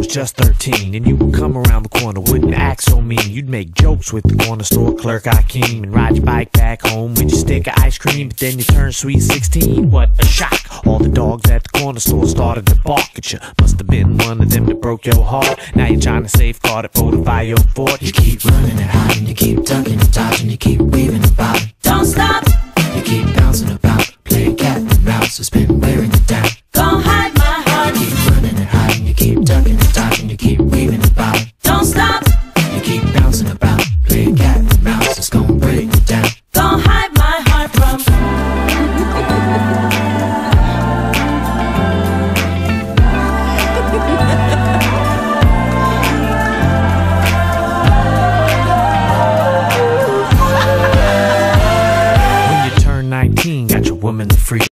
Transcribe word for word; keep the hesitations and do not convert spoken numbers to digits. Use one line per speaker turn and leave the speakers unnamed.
was just thirteen, and you would come around the corner, wouldn't act so mean. You'd make jokes with the corner store clerk Akeem, and ride your bike back home with your stick of ice cream. But then you turned sweet sixteen, what a shock. All the dogs at the corner store started to bark at you. Must have been one of them that broke your heart. Now you're trying to safeguard it, fortify your fort.
You keep running and hiding, you keep ducking and dodging, you keep weaving about.
Don't stop.
You keep bouncing about, play cat and mouse, it's been wearing you down.
Don't hide my heart.
You keep running and hiding, you keep ducking and dodging, you keep weaving about.
Don't stop.
You keep bouncing about, play cat and mouse, it's gonna break you down.
Don't hide my heart from.
nineteen, got your woman free.